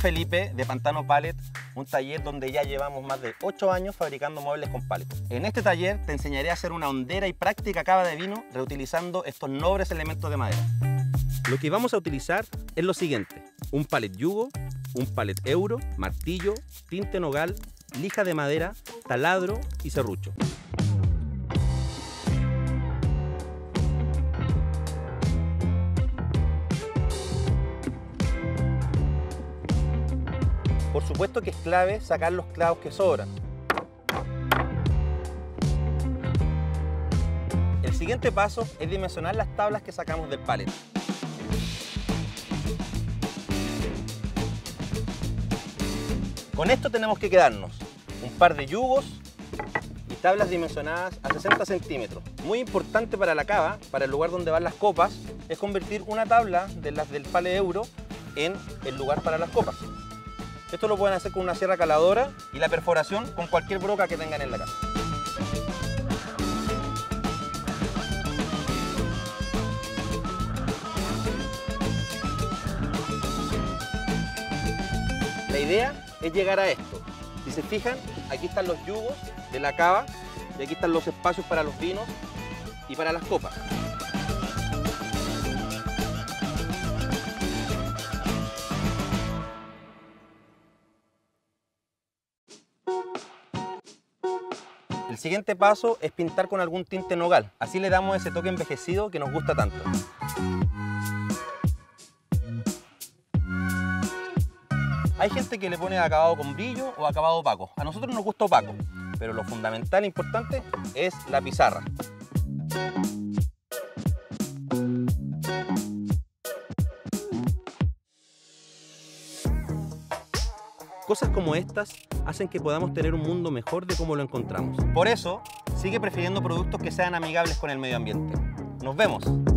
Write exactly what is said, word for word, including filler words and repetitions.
Felipe de Pantano Pallet, un taller donde ya llevamos más de ocho años fabricando muebles con pallet. En este taller te enseñaré a hacer una hondera y práctica cava de vino reutilizando estos nobles elementos de madera. Lo que vamos a utilizar es lo siguiente: un pallet yugo, un pallet euro, martillo, tinte nogal, lija de madera, taladro y serrucho. Por supuesto que es clave sacar los clavos que sobran. El siguiente paso es dimensionar las tablas que sacamos del pallet. Con esto tenemos que quedarnos un par de yugos y tablas dimensionadas a sesenta centímetros. Muy importante para la cava, para el lugar donde van las copas, es convertir una tabla de las del pallet euro en el lugar para las copas. Esto lo pueden hacer con una sierra caladora y la perforación con cualquier broca que tengan en la casa. La idea es llegar a esto. Si se fijan, aquí están los yugos de la cava y aquí están los espacios para los vinos y para las copas. El siguiente paso es pintar con algún tinte nogal. Así le damos ese toque envejecido que nos gusta tanto. Hay gente que le pone acabado con brillo o acabado opaco. A nosotros nos gusta opaco, pero lo fundamental e importante es la pizarra. Cosas como estas hacen que podamos tener un mundo mejor de como lo encontramos. Por eso, sigue prefiriendo productos que sean amigables con el medio ambiente. ¡Nos vemos!